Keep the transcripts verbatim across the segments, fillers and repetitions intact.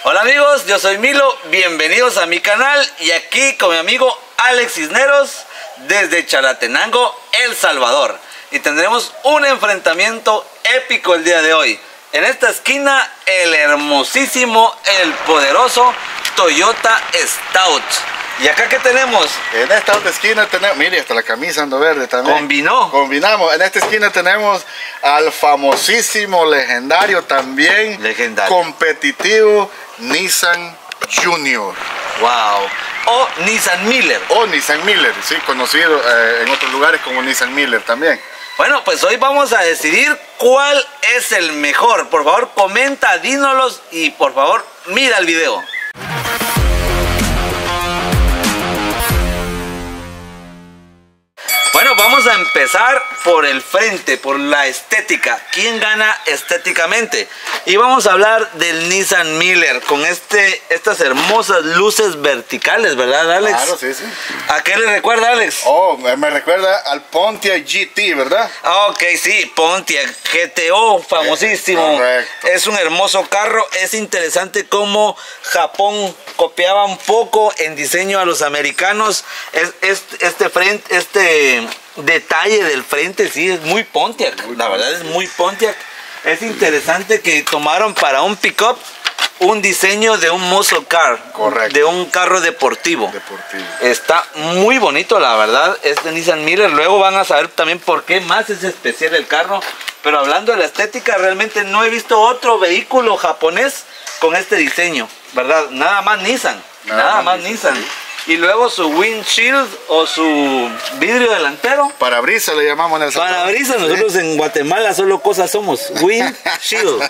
Hola amigos, yo soy Milo, bienvenidos a mi canal y aquí con mi amigo Alex Cisneros desde Chalatenango, El Salvador. Y tendremos un enfrentamiento épico el día de hoy. En esta esquina, el hermosísimo, el poderoso Toyota Stout. ¿Y acá qué tenemos? En esta otra esquina tenemos, mire, hasta la camisa ando verde también. Combinó. Combinamos. En esta esquina tenemos al famosísimo, legendario también, Legendario. competitivo Nissan Junior. Wow. O Nissan Miller. O Nissan Miller, sí, conocido eh, en otros lugares como Nissan Miller también. Bueno, pues hoy vamos a decidir cuál es el mejor. Por favor, comenta, dínoslos y por favor, mira el video. Bueno, vamos a empezar por el frente, por la estética. ¿Quién gana estéticamente? Y vamos a hablar del Nissan Miller con este, estas hermosas luces verticales, ¿verdad, Alex? Claro, sí, sí. ¿A qué le recuerda, Alex? Oh, me recuerda al Pontiac G T, ¿verdad? Ok, sí, Pontiac G T O, famosísimo. Correcto. Es un hermoso carro. Es interesante cómo Japón copiaba un poco en diseño a los americanos. Es, es, este frente, este detalle del frente, sí, es muy Pontiac. Muy La verdad Pontiac. es muy Pontiac. Es interesante que tomaron para un pickup un diseño de un muscle car. Correcto. De un carro deportivo. Deportivo. Está muy bonito, la verdad, este Nissan Miller. Luego van a saber también por qué más es especial el carro. Pero hablando de la estética, realmente no he visto otro vehículo japonés con este diseño, ¿verdad? Nada más Nissan, nada, nada más Nissan. Sí. Y luego su windshield o su vidrio delantero. Parabrisas le llamamos en el Salvador. Parabrisas, nosotros Sí. en Guatemala solo cosas somos, windshield.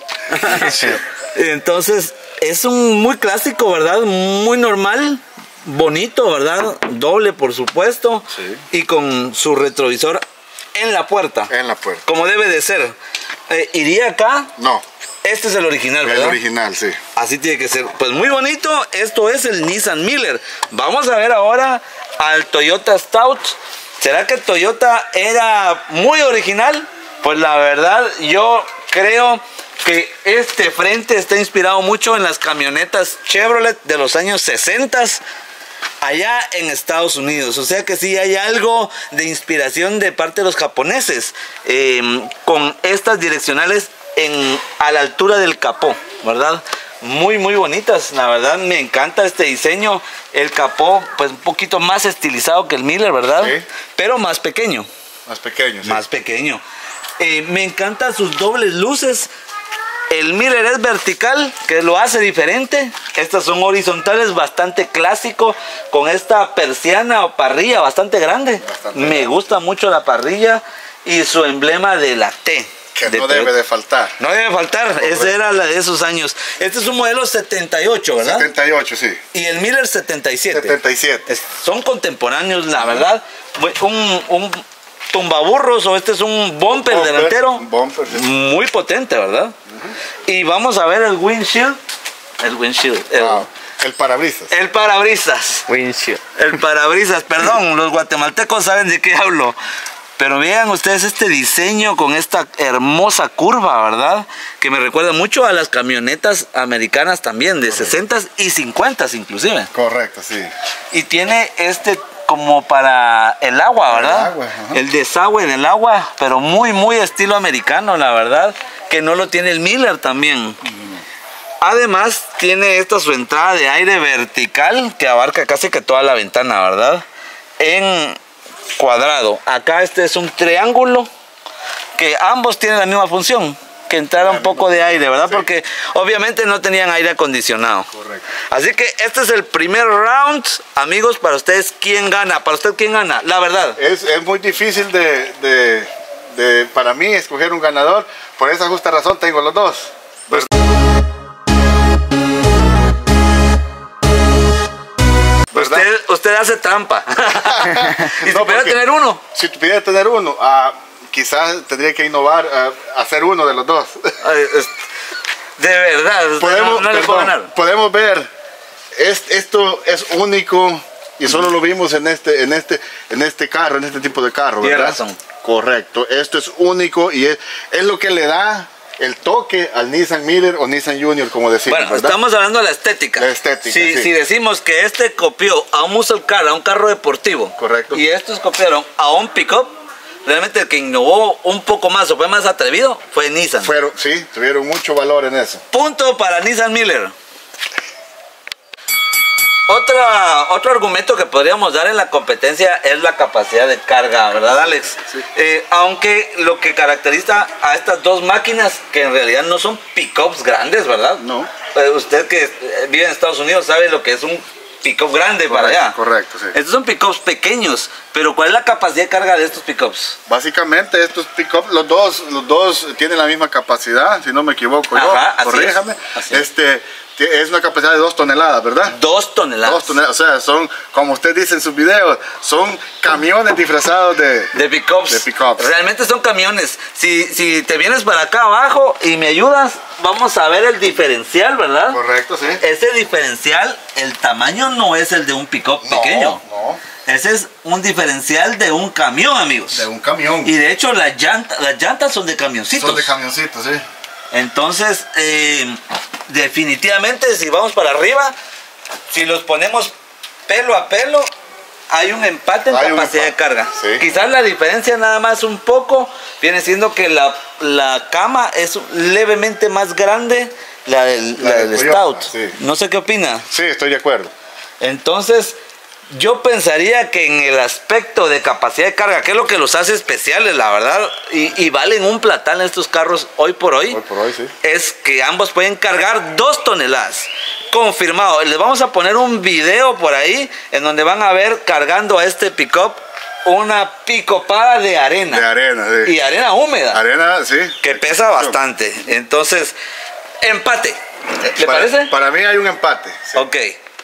Entonces, es un muy clásico, ¿verdad? Muy normal, bonito, ¿verdad? Doble, por supuesto. Sí. Y con su retrovisor en la puerta. En la puerta. Como debe de ser. Eh, ¿Iría acá? No, Este es el original, ¿verdad? el original, sí. Así tiene que ser. Pues muy bonito. Esto es el Nissan Miller. Vamos a ver ahora al Toyota Stout. ¿Será que Toyota era muy original? Pues la verdad, yo creo que este frente está inspirado mucho en las camionetas Chevrolet de los años sesenta allá en Estados Unidos. O sea que sí hay algo de inspiración de parte de los japoneses eh, con estas direccionales en, a la altura del capó, ¿verdad? Muy muy bonitas, la verdad me encanta este diseño. El capó pues un poquito más estilizado que el Miller, ¿verdad? Sí. Pero más pequeño, Más pequeño, sí. más pequeño. Eh, me encantan sus dobles luces. El Miller es vertical, que lo hace diferente. Estas son horizontales, bastante clásico, con esta persiana o parrilla bastante grande. Bastante Me grande. gusta mucho la parrilla y su emblema de la T. Que de no Toyota. debe de faltar. No debe faltar, Correcto. esa era la de esos años. Este es un modelo setenta y ocho, ¿verdad? setenta y ocho, sí. Y el Miller setenta y siete. setenta y siete. Es- son contemporáneos, la verdad. Un, un tumbaburros o este es un bumper, Bumper, delantero. un bumper, sí. Muy potente, ¿verdad? Uh-huh. Y vamos a ver el windshield. El windshield. El, Wow. El parabrisas. el parabrisas. Windshield. El parabrisas, perdón, los guatemaltecos saben de qué hablo. Pero vean ustedes este diseño con esta hermosa curva, ¿verdad? Que me recuerda mucho a las camionetas americanas también, de sesentas y cincuentas inclusive. Correcto, sí. Y tiene este como para el agua, ¿verdad? El agua, ajá. El desagüe del agua, pero muy, muy estilo americano, la verdad. Que no lo tiene el Miller también. Además, tiene esta su entrada de aire vertical que abarca casi que toda la ventana, ¿verdad? En cuadrado. Acá este es un triángulo que ambos tienen la misma función, que entrara un poco de aire, ¿verdad? Sí. Porque obviamente no tenían aire acondicionado. Correcto. Así que este es el primer round. Amigos, para ustedes, ¿quién gana? Para usted, ¿quién gana? La verdad. Es, es muy difícil de, de, de, para mí, escoger un ganador. Por esa justa razón tengo los dos. Pues, ¿verdad? Usted, usted hace trampa. Y si No, pudiera porque tener uno. Si pudiera tener uno, ah, quizás tendría que innovar, ah, hacer uno de los dos. Ay, es- De verdad, usted Podemos, no, no le puedo perdón, ganar. podemos ver, es, esto es único y solo lo vimos en este, en este, en este carro, en este tipo de carro, Tiene ¿verdad? razón. Correcto, esto es único y es, es lo que le da el toque al Nissan Miller o Nissan Junior, como decimos, Bueno, ¿verdad? estamos hablando de la estética. La estética, si, sí. si decimos que este copió a un muscle car, a un carro deportivo, Correcto. y estos copiaron a un pick-up, realmente el que innovó un poco más o fue más atrevido fue Nissan. Fueron, sí, tuvieron mucho valor en eso. Punto para Nissan Miller. Otra, otro argumento que podríamos dar en la competencia es la capacidad de carga, ¿verdad, Alex? Sí. Eh, aunque lo que caracteriza a estas dos máquinas, que en realidad no son pick-ups grandes, ¿verdad? No. Eh, usted que vive en Estados Unidos sabe lo que es un pick-up grande para Correcto, allá. correcto, sí. Estos son pick-ups pequeños, pero ¿cuál es la capacidad de carga de estos pick-ups? Básicamente estos pick-up, los dos, los dos tienen la misma capacidad, si no me equivoco. Ajá, yo, así corríjame. es, así es. Este, es una capacidad de dos toneladas, ¿verdad? Dos toneladas. Dos toneladas, o sea, son, como usted dice en sus videos, son camiones disfrazados de... De pick-ups. De pick-ups. Realmente son camiones. Si, si te vienes para acá abajo y me ayudas, vamos a ver el diferencial, ¿verdad? Correcto, sí. Ese diferencial, el tamaño no es el de un pick-up No, pequeño. no. Ese es un diferencial de un camión, amigos. De un camión. Y de hecho las llantas, las llantas son de camioncitos. Son de camioncitos, sí. Entonces, eh, definitivamente, si vamos para arriba, si los ponemos pelo a pelo, hay un empate en Hay un capacidad empate, de carga. sí. Quizás la diferencia nada más un poco viene siendo que la, la cama es levemente más grande, la del, La la del del Toyota, Stout. sí. No sé qué opina. Sí, estoy de acuerdo. Entonces, yo pensaría que en el aspecto de capacidad de carga, que es lo que los hace especiales, la verdad, y, y valen un platal estos carros hoy por hoy, Hoy por hoy, sí. es que ambos pueden cargar dos toneladas. Confirmado. Les vamos a poner un video por ahí en donde van a ver cargando a este pick-up una picopada de arena. De arena, sí. Y arena húmeda. Arena, sí. Que pesa bastante. Entonces, empate. ¿Le para, parece? Para mí hay un empate. Sí. Ok.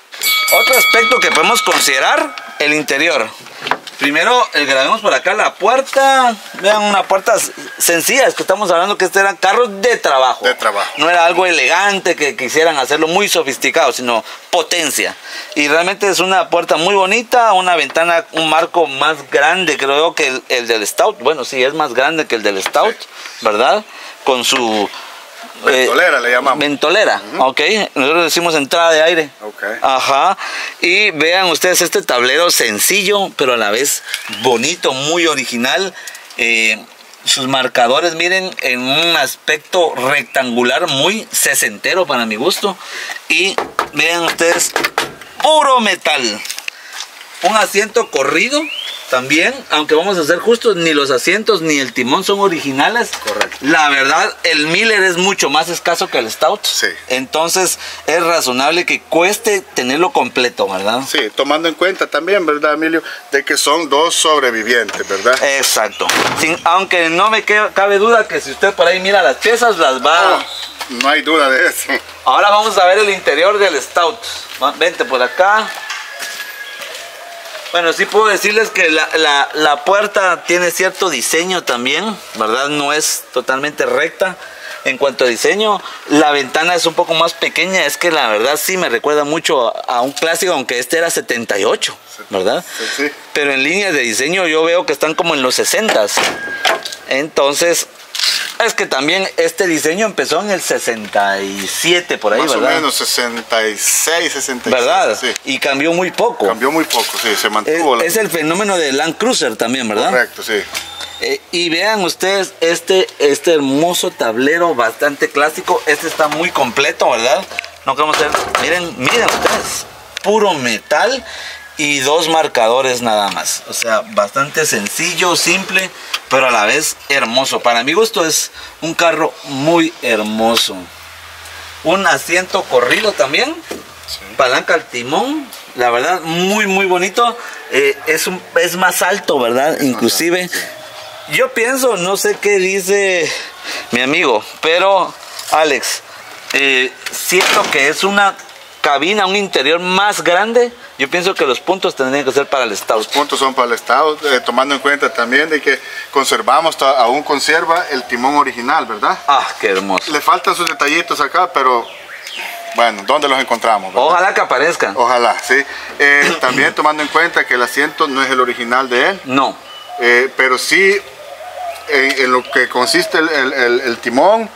Otro aspecto que podemos considerar, el interior. Primero, el grabemos por acá la puerta. Vean, una puerta sencilla. Es que estamos hablando que estos eran carros de trabajo. De trabajo. No era algo elegante que quisieran hacerlo muy sofisticado, sino potencia. Y realmente es una puerta muy bonita, una ventana, un marco más grande, creo que el, el del Stout. Bueno, sí, es más grande que el del Stout, sí. ¿Verdad? Con su... Ventolera eh, le llamamos. Ventolera, uh-huh. Ok. Nosotros decimos entrada de aire. Okay. Ajá. Y vean ustedes este tablero sencillo, pero a la vez bonito, muy original. Eh, sus marcadores, miren, en un aspecto rectangular muy sesentero para mi gusto. Y vean ustedes, puro metal. Un asiento corrido también, aunque vamos a ser justos, ni los asientos ni el timón son originales. Correcto. La verdad, el Miller es mucho más escaso que el Stout. Sí. Entonces, es razonable que cueste tenerlo completo, ¿verdad? Sí, tomando en cuenta también, ¿verdad, Emilio? De que son dos sobrevivientes, ¿verdad? Exacto. Sin, aunque no me cabe duda que si usted por ahí mira las piezas, las va... Oh, no hay duda de eso. Ahora vamos a ver el interior del Stout. Vente por acá. Bueno, sí puedo decirles que la, la, la puerta tiene cierto diseño también, ¿verdad? No es totalmente recta en cuanto a diseño. La ventana es un poco más pequeña, es que la verdad sí me recuerda mucho a, a un clásico, aunque este era setenta y ocho, ¿verdad? Sí, sí. Pero en líneas de diseño yo veo que están como en los sesentas. Entonces, es que también este diseño empezó en el sesenta y siete, por ahí, más ¿verdad? Más o menos sesenta y seis, sesenta y siete. ¿Verdad? Sí. Y cambió muy poco. Cambió muy poco, sí, se mantuvo. Es, la... es el fenómeno del Land Cruiser también, ¿verdad? Correcto, sí. Eh, y vean ustedes este, este hermoso tablero bastante clásico. Este está muy completo, ¿verdad? No queremos hacer... Miren, miren ustedes. Puro metal y dos marcadores nada más. O sea, bastante sencillo, simple, pero a la vez hermoso. Para mi gusto es un carro muy hermoso. Un asiento corrido también. Sí. Palanca al timón. La verdad, muy, muy bonito. Eh, es, un, es más alto, ¿verdad? Es Inclusive. Alto, sí. Yo pienso, no sé qué dice mi amigo, pero Alex, eh, siento que es una cabina, un interior más grande. Yo pienso que los puntos tendrían que ser para el Stout. Los puntos son para el Stout, eh, tomando en cuenta también de que conservamos, aún conserva el timón original, ¿verdad? Ah, qué hermoso. Le faltan sus detallitos acá, pero bueno, ¿dónde los encontramos? ¿verdad? Ojalá que aparezcan. Ojalá, sí. Eh, también tomando en cuenta que el asiento no es el original de él. No. Eh, pero sí, en, en lo que consiste el, el, el, el timón,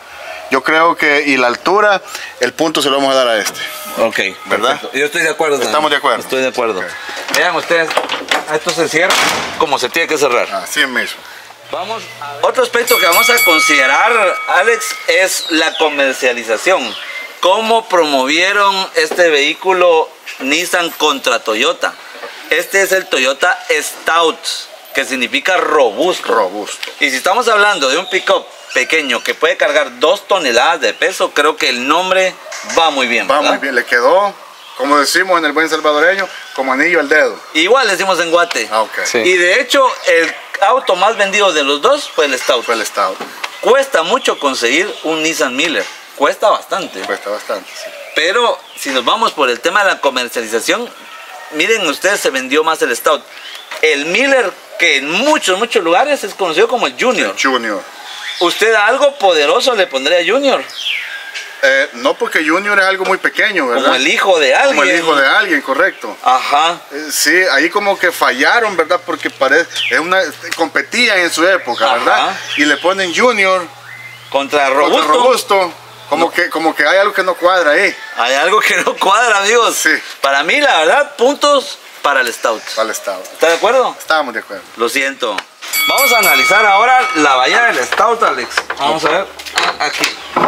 yo creo que, y la altura, el punto se lo vamos a dar a este. Ok, ¿verdad? Perfecto. Yo estoy de acuerdo. Estamos también. de acuerdo. Estoy de acuerdo. Okay. Vean ustedes, esto se cierra como se tiene que cerrar. Así mismo. Vamos a ver. Otro aspecto que vamos a considerar, Alex, es la comercialización. ¿Cómo promovieron este vehículo Nissan contra Toyota? Este es el Toyota Stout, que significa robusto. Robusto. Y si estamos hablando de un pick-up pequeño que puede cargar dos toneladas de peso, creo que el nombre va muy bien, Va ¿verdad? muy bien, le quedó, como decimos en el buen salvadoreño, como anillo al dedo. Igual decimos en Guate. Ah, ok. Sí. Y de hecho, el auto más vendido de los dos fue el Stout. Fue el Stout. Cuesta mucho conseguir un Nissan Miller. Cuesta bastante. Cuesta bastante, sí. Pero si nos vamos por el tema de la comercialización, miren ustedes, se vendió más el Stout. El Miller, que en muchos, muchos lugares es conocido como el Junior. Junior. ¿Usted algo poderoso le pondría a Junior? Eh, no, porque Junior es algo muy pequeño, ¿verdad? Como el hijo de alguien. Como el hijo de alguien, correcto. Ajá. Eh, sí, ahí como que fallaron, ¿verdad? Porque parece, es una, competían en su época, Ajá. ¿verdad? Y le ponen Junior Contra contra Robusto. Robusto. Como, que, como que hay algo que no cuadra ahí. Hay algo que no cuadra, amigos. Sí. Para mí, la verdad, puntos para el Stout. Para el Stout. ¿Está de acuerdo? Estábamos de acuerdo. Lo siento. Vamos a analizar ahora la bahía del Stout, Alex. Vamos a ver. Aquí.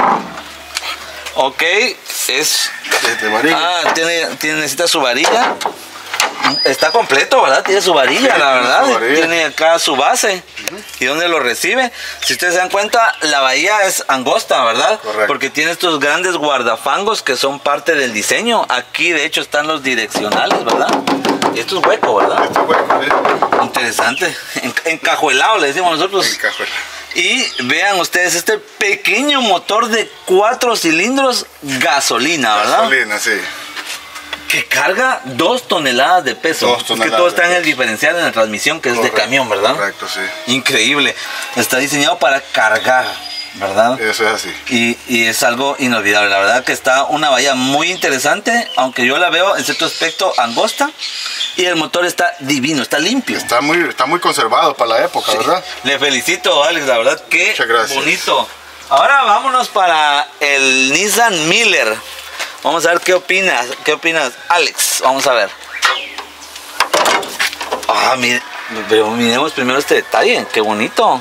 Ok, es... Desde varilla. Ah, tiene, tiene, necesita su varilla. Está completo, ¿verdad? Tiene su varilla, Sí, la verdad. su varilla. Tiene acá su base. Uh-huh. ¿Y dónde lo recibe? Si ustedes se dan cuenta, la bahía es angosta, ¿verdad? Correcto. Porque tiene estos grandes guardafangos que son parte del diseño. Aquí, de hecho, están los direccionales, ¿verdad? Y esto es hueco, ¿verdad? Este hueco, ¿eh? Interesante. En- Encajuelado, le decimos nosotros. El cajón. Y vean ustedes este pequeño motor de cuatro cilindros gasolina, ¿verdad? Gasolina, sí. Que carga dos toneladas de peso. Dos Es que toneladas todo está de en el peso. diferencial en la transmisión, que es Correcto, de camión, ¿verdad? Correcto, sí. Increíble. Está diseñado para cargar, ¿verdad? Eso es así. Y, y es algo inolvidable. La verdad que está una bahía muy interesante, aunque yo la veo en cierto aspecto angosta. Y el motor está divino, está limpio. Está muy, está muy conservado para la época, Sí. ¿verdad? Le felicito, Alex, la verdad que Muchas gracias. bonito. Ahora vámonos para el Nissan Miller. Vamos a ver qué opinas, qué opinas, Alex. Vamos a ver. Ah, mire, pero miremos primero este detalle, qué bonito.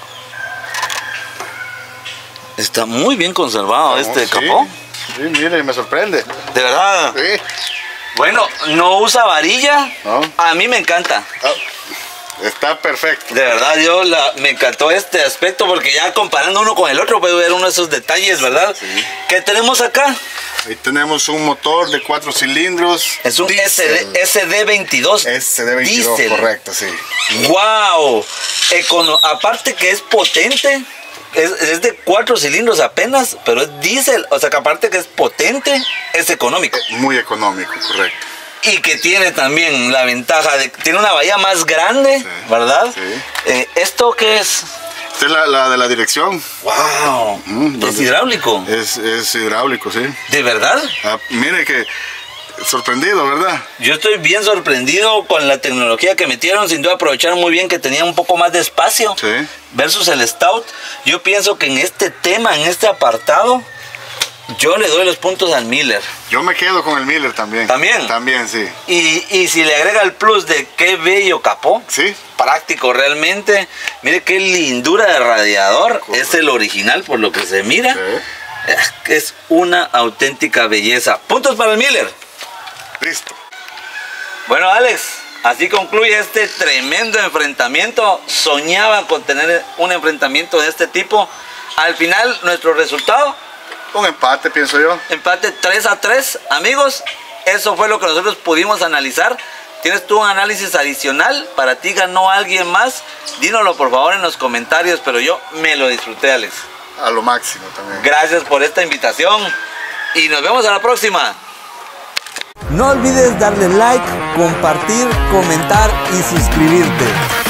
Está muy bien conservado este Sí, capó. Sí, mire, me sorprende. De verdad. Sí. Bueno, no usa varilla. No. A mí me encanta. Ah, está perfecto. De verdad, yo la, me encantó este aspecto porque ya comparando uno con el otro puedo ver uno de esos detalles, ¿verdad? Sí. ¿Qué tenemos acá? Ahí tenemos un motor de cuatro cilindros. Es un diésel. S D veintidós. S D veintidós, Diésel. correcto, sí. ¡Wow! Econo- aparte que es potente, es, es de cuatro cilindros apenas, pero es diésel. O sea que aparte que es potente, es económico. Muy económico, correcto. Y que tiene también la ventaja de que tiene una bahía más grande, Sí, ¿verdad? sí. Eh, ¿Esto qué es? Esta es la, la de la dirección. ¡Wow! Mm, es ¿dónde? hidráulico. Es, es hidráulico, sí. ¿De verdad? Ah, mire que sorprendido, ¿verdad? Yo estoy bien sorprendido con la tecnología que metieron. Sin duda aprovecharon muy bien que tenía un poco más de espacio Sí. versus el Stout. Yo pienso que en este tema, en este apartado, yo le doy los puntos al Miller. Yo me quedo con el Miller también. ¿También? También, sí. Y, y si le agrega el plus de qué bello capó, Sí. práctico realmente. Mire qué lindura de radiador. Correcto. Es el original por lo que se mira. Sí. Es una auténtica belleza. Puntos para el Miller. Listo. Bueno, Alex, así concluye este tremendo enfrentamiento. Soñaba con tener un enfrentamiento de este tipo. Al final, nuestro resultado, Un empate, pienso yo. empate tres a tres. Amigos, eso fue lo que nosotros pudimos analizar. ¿Tienes tú un análisis adicional? ¿Para ti ganó alguien más? Dínoslo por favor en los comentarios, pero yo me lo disfruté, Alex. A lo máximo también. Gracias por esta invitación y nos vemos a la próxima. No olvides darle like, compartir, comentar y suscribirte.